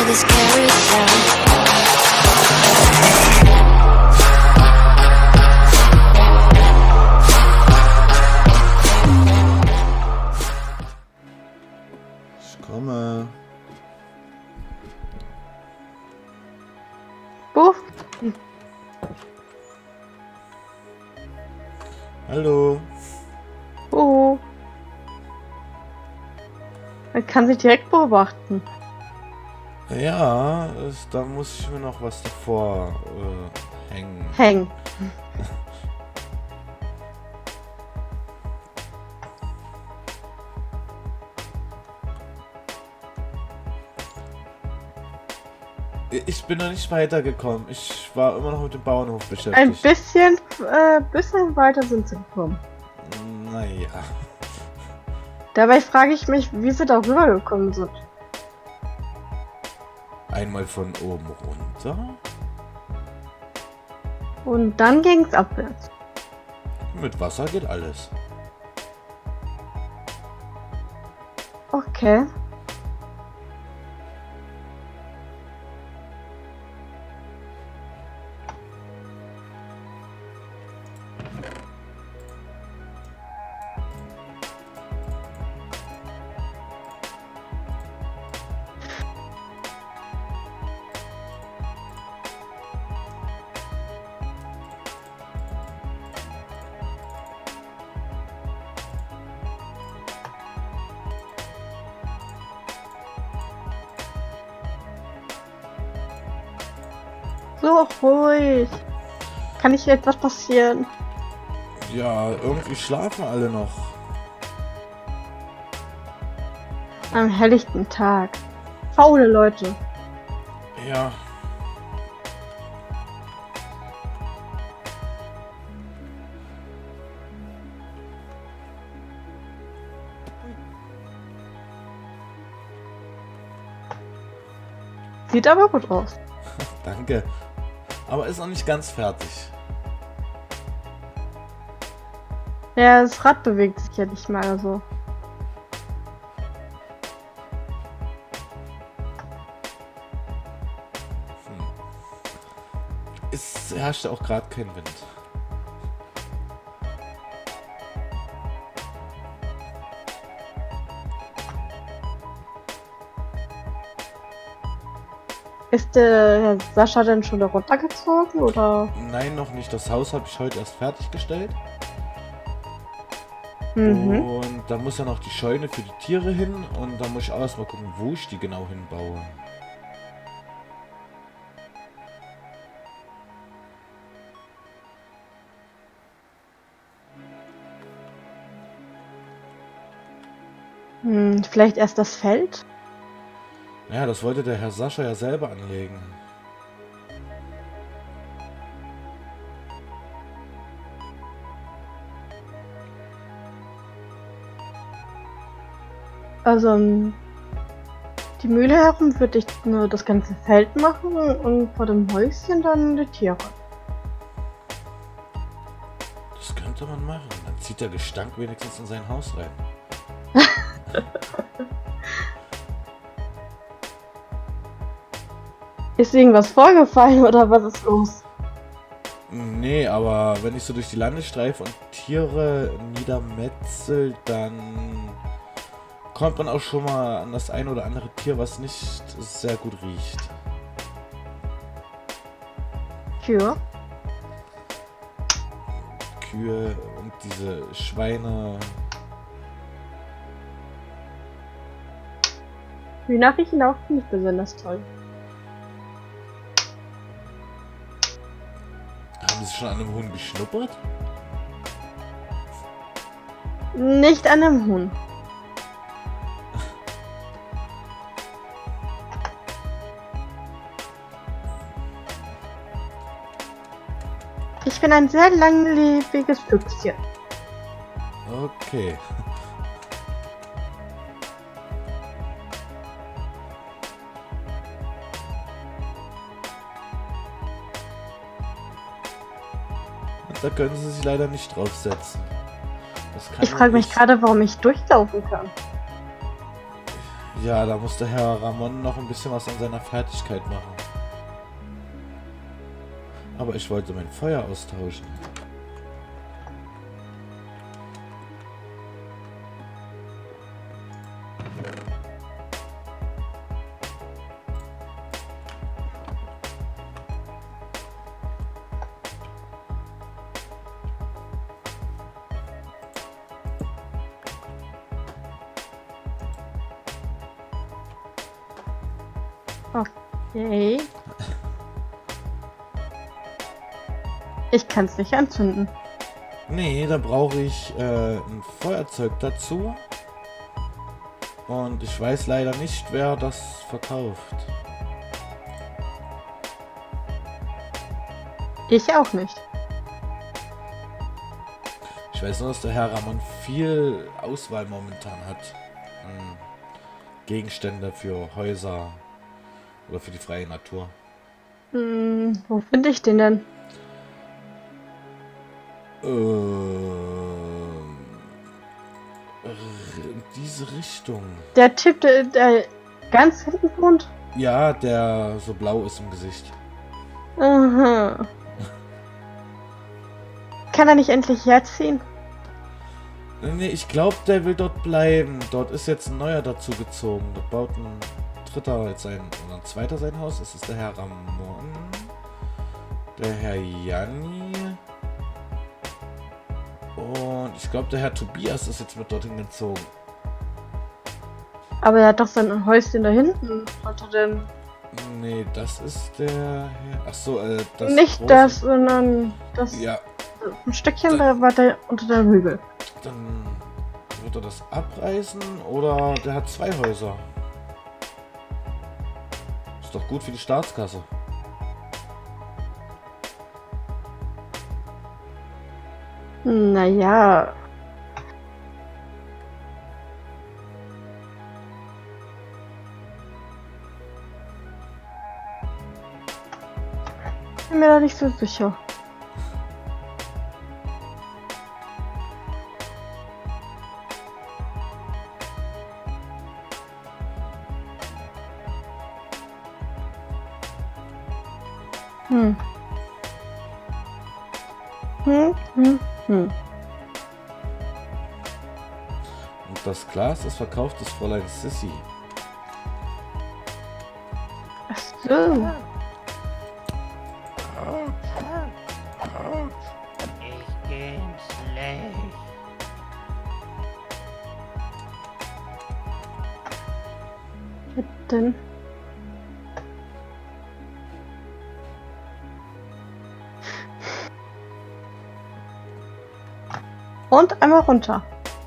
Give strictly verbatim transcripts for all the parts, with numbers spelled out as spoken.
this carousel. Ich komme. Buff. Hallo. Oh. Man kann sich direkt beobachten. Ja, es, da muss ich mir noch was davor äh, hängen. Hängen. Ich bin noch nicht weitergekommen. Ich war immer noch mit dem Bauernhof beschäftigt. Ein bisschen, äh, bisschen weiter sind sie gekommen. Naja. Dabei frage ich mich, wie sie da rübergekommen sind. Einmal von oben runter. Und dann ging es abwärts. Mit Wasser geht alles. Okay. So ruhig. Kann nicht etwas passieren? Ja, irgendwie schlafen alle noch. Am helllichten Tag. Faule Leute. Ja. Sieht aber gut aus. Danke. Aber ist noch nicht ganz fertig. Ja, das Rad bewegt sich ja nicht mal so. Hm. Es herrscht auch gerade kein Wind. Ist der Herr Sascha denn schon da runtergezogen, oder? Nein, noch nicht. Das Haus habe ich heute erst fertiggestellt. Mhm. Und da muss ja noch die Scheune für die Tiere hin. Und da muss ich auch erstmal gucken, wo ich die genau hinbaue. Hm, vielleicht erst das Feld? Ja, das wollte der Herr Sascha ja selber anlegen. Also, um die Mühle herum würde ich nur das ganze Feld machen und vor dem Häuschen dann die Tiere. Das könnte man machen. Dann zieht der Gestank wenigstens in sein Haus rein. Ist irgendwas vorgefallen oder was ist los? Nee, aber wenn ich so durch die Lande streife und Tiere niedermetzel, dann kommt man auch schon mal an das ein oder andere Tier, was nicht sehr gut riecht. Kühe? Kühe und diese Schweine. Hühner riechen auch nicht besonders toll. Haben Sie schon an einem Huhn geschnuppert? Nicht an einem Huhn. Ich bin ein sehr langlebiges Füchschen. Okay. Da können Sie sich leider nicht draufsetzen. Das kann Ich frage mich ich. gerade, warum ich durchlaufen kann. Ja, da musste Herr Ramon noch ein bisschen was an seiner Fertigkeit machen. Aber ich wollte mein Feuer austauschen. Okay. Ich kann es nicht anzünden. Nee, da brauche ich äh, ein Feuerzeug dazu. Und ich weiß leider nicht, wer das verkauft. Ich auch nicht. Ich weiß nur, dass der Herr Ramon viel Auswahl momentan hat. An Gegenstände für Häuser oder für die freie Natur. Hm, wo finde ich den denn? Ähm, in diese Richtung. Der Typ, der, der ganz hinten wohnt? Ja, der so blau ist im Gesicht. Aha. Kann er nicht endlich herziehen? Nee, ich glaube, der will dort bleiben. Dort ist jetzt ein neuer dazu gezogen. Dort baut ein dritter jetzt sein, oder ein zweiter sein Haus. Das ist der Herr Ramon. Der Herr Janni. Und ich glaube, der Herr Tobias ist jetzt mit dorthin gezogen. Aber er hat doch sein Häuschen da hinten. Unter dem... Nee, das ist der Herr... Achso, äh, das Nicht große... das, sondern das... Ja, Ein Stückchen, da war der unter der Hügel. dann wird er das abreißen oder der hat zwei Häuser. Ist doch gut für die Staatskasse. Naja. Ich bin mir da nicht so sicher. Hm. Hm, hm, hm. Und das Glas ist verkauft das Fräulein Sissy. Ach so. Ich geh schlecht. Was denn? Und einmal runter.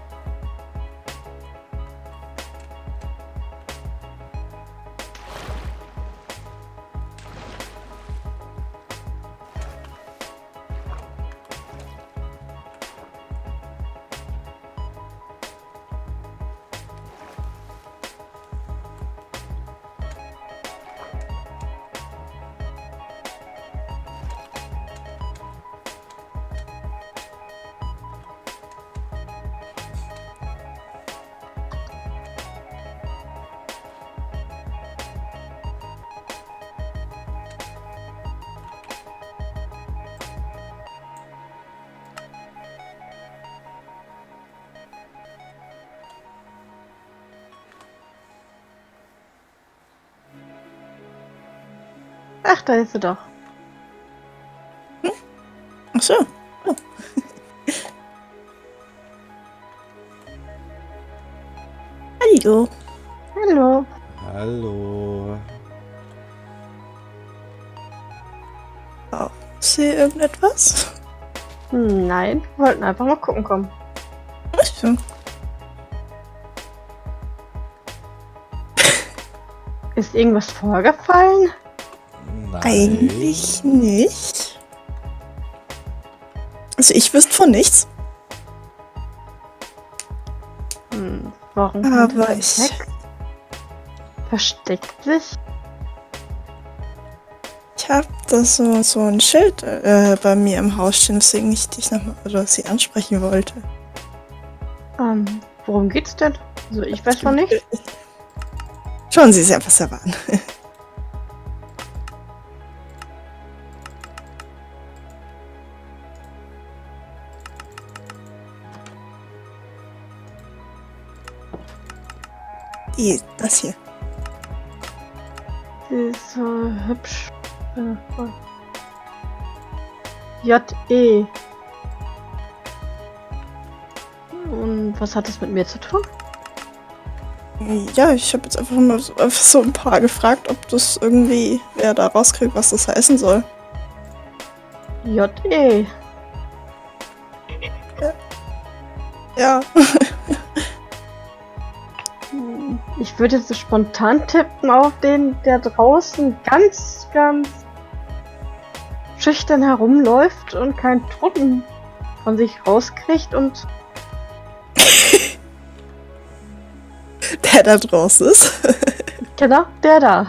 Ach, da ist sie doch. Ach so. Oh. Hallo. Hallo. Hallo. Oh, sehe irgendetwas? Nein, wir wollten einfach mal gucken kommen. Ach so. Ist irgendwas vorgefallen? Nein. Eigentlich nicht. Also ich wüsste von nichts. Hm, warum Aber kommt der ich- weg? Versteckt sich? Ich habe da so, so ein Schild äh, bei mir im Haus stehen, deswegen ich dich nochmal oder sie ansprechen wollte. Ähm, worum geht's denn? Also ich weiß von nichts. Schauen Sie sich einfach selber an. Die, das hier. Sie ist so hübsch. Äh, J E. Und was hat das mit mir zu tun? Ja, ich habe jetzt einfach mal so, einfach so ein paar gefragt, ob das irgendwie wer da rauskriegt, was das heißen soll. J E. Ja. Ich würde jetzt so spontan tippen auf den, der draußen ganz, ganz schüchtern herumläuft und keinen Ton von sich rauskriegt und Der da draußen ist. genau, der da.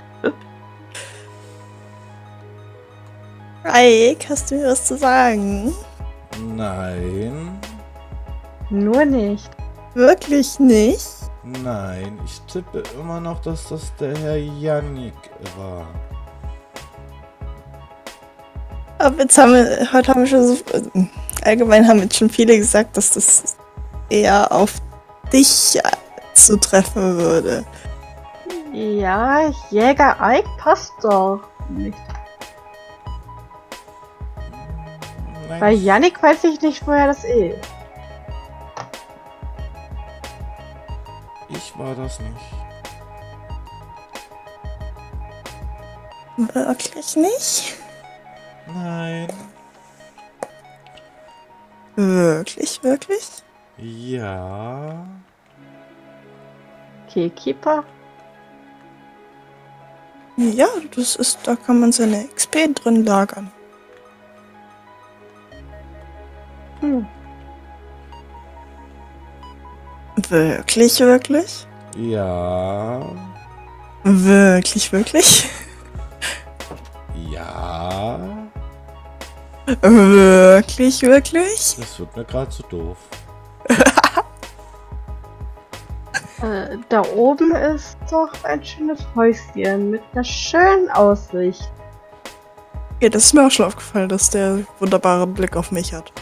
Ike, hast du mir was zu sagen? Nein. Nur nicht. Wirklich nicht? Nein, ich tippe immer noch, dass das der Herr Yannick war. Aber jetzt haben wir, heute haben wir schon so, allgemein haben jetzt schon viele gesagt, dass das eher auf dich zutreffen würde. Ja, Jäger Ike passt doch nicht. Nein, Bei Yannick weiß ich nicht, woher das ist. ich war das nicht. Wirklich nicht? Nein. Wirklich, wirklich? Ja. Keykeeper? Ja, das ist, da kann man seine X P drin lagern. Hm. Wirklich, wirklich? Ja. Wirklich, wirklich? Ja. Wirklich, wirklich? Das wird mir gerade zu doof. Äh, da oben ist doch ein schönes Häuschen mit einer schönen Aussicht. Ja, das ist mir auch schon aufgefallen, dass der wunderbaren Blick auf mich hat.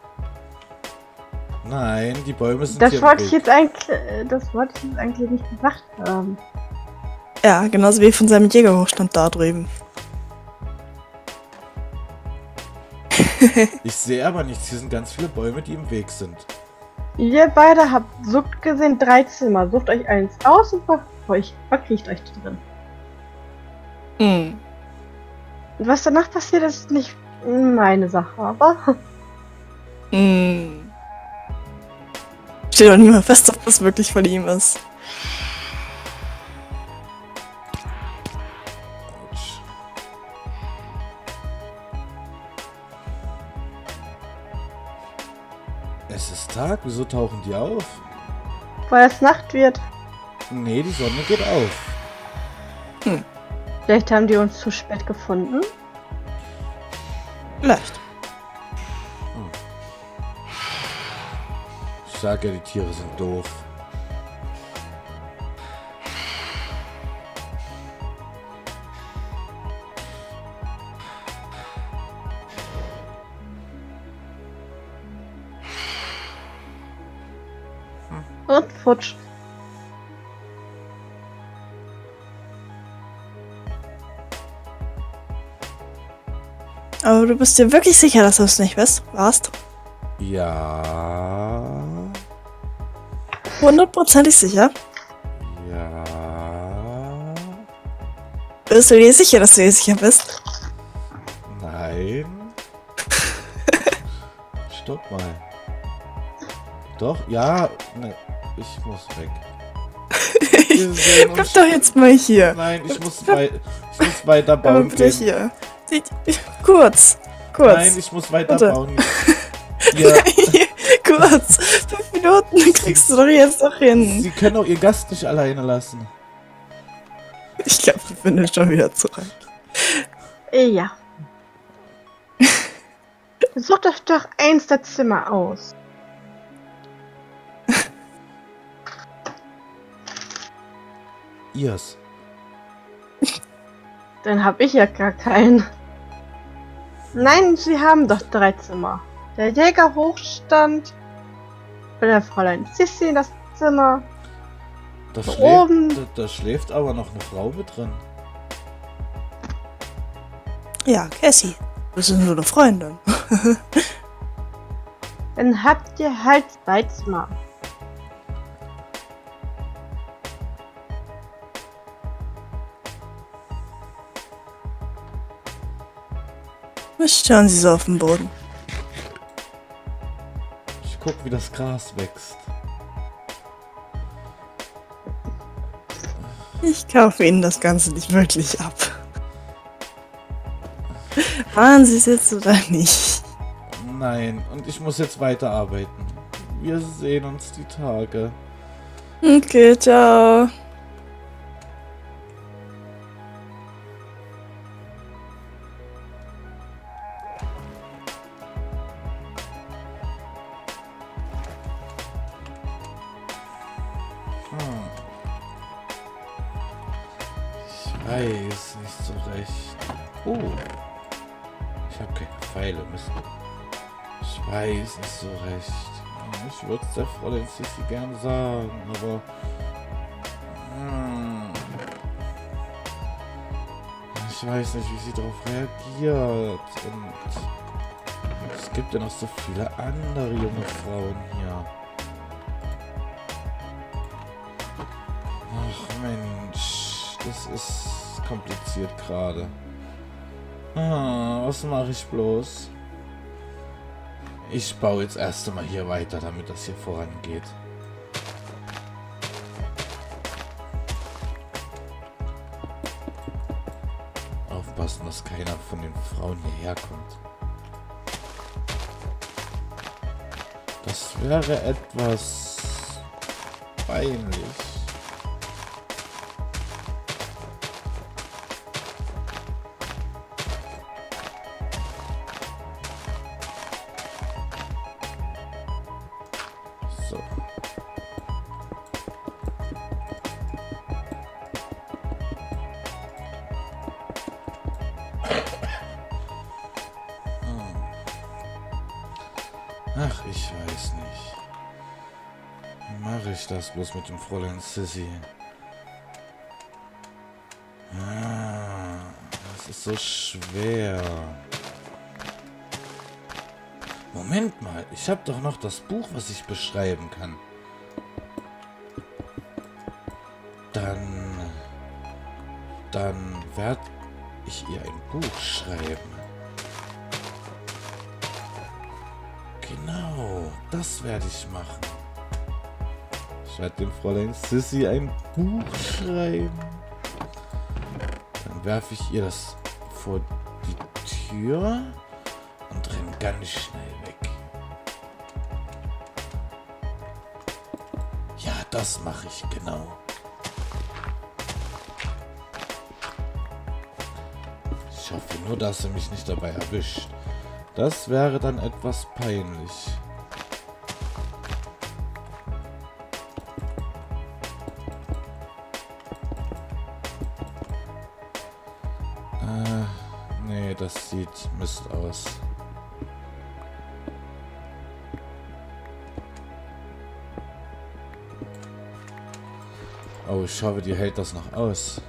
Nein, die Bäume sind Das hier im wollte ich Weg. jetzt eigentlich, äh, das wollte ich jetzt eigentlich nicht gesagt haben. Ja, genauso wie von seinem Jägerhochstand da drüben. Ich sehe aber nichts. Hier sind ganz viele Bäume, die im Weg sind. Ihr beide habt, sucht gesehen, drei Zimmer. Sucht euch eins aus und ver euch, verkriecht euch drin. Hm. Und was danach passiert, ist nicht meine Sache, aber Hm. Steht doch nie mal fest, ob das wirklich von ihm ist. Autsch. Es ist Tag, wieso tauchen die auf? weil es Nacht wird. Nee, die Sonne geht auf. Vielleicht haben die uns zu spät gefunden. Vielleicht. Ich sag ja, die Tiere sind doof. Und futsch. Aber du bist dir wirklich sicher, dass du es nicht weißt, warst? Ja. Hundertprozentig sicher? Ja. Bist du dir sicher, dass du dir sicher bist? Nein. Stopp mal. Doch, ja. Ne, ich muss weg. Wir sehen Bleib uns- doch jetzt mal hier. Nein, ich muss, wei ich muss weiter Aber bauen bitte gehen. hier. Kurz. Kurz. Nein, ich muss weiter Bitte. bauen. Ja, Kurz. Fünf Minuten kriegst du doch jetzt noch hin. Sie können auch Ihr Gast nicht alleine lassen. Ich glaube, die findet schon wieder zurück. Ja. Sucht euch doch eins der Zimmer aus. ihr's. Dann hab ich ja gar keinen. Nein, sie haben doch drei Zimmer. Der Jägerhochstand, bei der Fräulein Sissi das Zimmer. Da, Da schläft, oben. da, da schläft aber noch eine Frau mit drin. Ja, Cassie. Das ist nur eine Freundin. Dann habt ihr halt zwei Zimmer. Was schauen Sie so auf den Boden? Ich guck, wie das Gras wächst. Ich kaufe Ihnen das Ganze nicht wirklich ab. Waren Sie es jetzt oder nicht? Nein, und ich muss jetzt weiterarbeiten. Wir sehen uns die Tage. Okay, ciao. Hm. Ich weiß nicht so recht. Oh. Ich habe keine Pfeile, Mist. Ich weiß nicht so recht. Ich würde es der Fräulein Sissi gern sagen, aber... Hm. Ich weiß nicht, wie sie darauf reagiert. Und es gibt ja noch so viele andere junge Frauen hier. Ach Mensch, das ist kompliziert gerade. Ah, was mache ich bloß? Ich baue jetzt erst einmal hier weiter, damit das hier vorangeht. Aufpassen, dass keiner von den Frauen hierher kommt. Das wäre etwas peinlich. So. Ach, ich weiß nicht. Wie mache ich das bloß mit dem Fräulein Sissi? Ah, das ist so schwer. Moment mal, ich habe doch noch das Buch, was ich beschreiben kann. Dann... Dann werde ich ihr ein Buch schreiben. Genau, das werde ich machen. Ich werde dem Fräulein Sissi ein Buch schreiben. Dann werfe ich ihr das vor die Tür und renne ganz schnell weg. Ja, das mache ich genau. Ich hoffe nur, dass sie mich nicht dabei erwischt. Das wäre dann etwas peinlich. Äh, nee, das sieht Mist aus. Oh, ich hoffe, die hält das noch aus.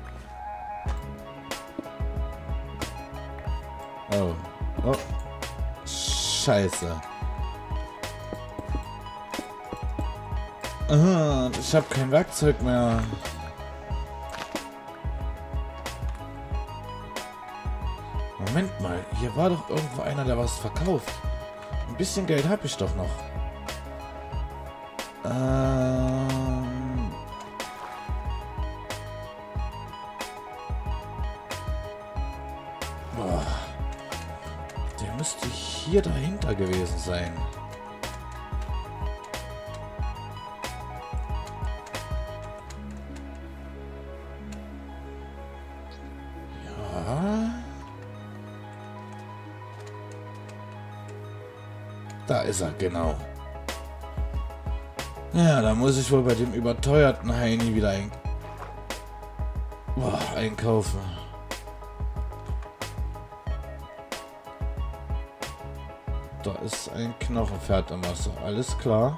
Oh. Oh. Scheiße. Ah, ich habe kein Werkzeug mehr. Moment mal, hier war doch irgendwo einer, der was verkauft. Ein bisschen Geld habe ich doch noch. Ähm... Boah. Der müsste hier dahinter gewesen sein. Ja. Da ist er, genau. Ja, da muss ich wohl bei dem überteuerten Heini wieder ein Boah, einkaufen. Da ist ein Knochenpferd im Wasser. Alles klar.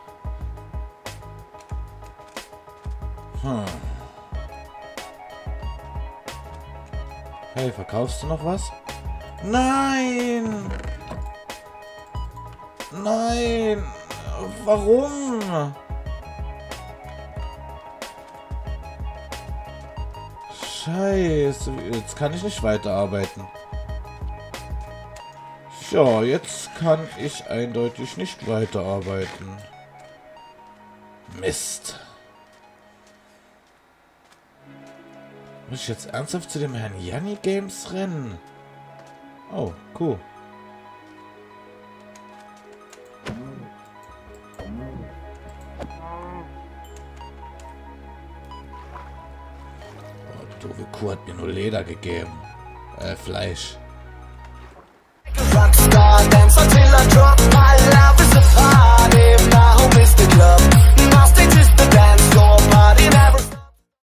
Hm. Hey, verkaufst du noch was? Nein! Nein! Warum? Scheiße, jetzt kann ich nicht weiterarbeiten. Ja, jetzt kann ich eindeutig nicht weiterarbeiten. Mist. Muss ich jetzt ernsthaft zu dem Herrn Janni Games rennen? Oh, cool. Oh, die doofe Kuh hat mir nur Leder gegeben. Äh, Fleisch. Rockstar, dance until I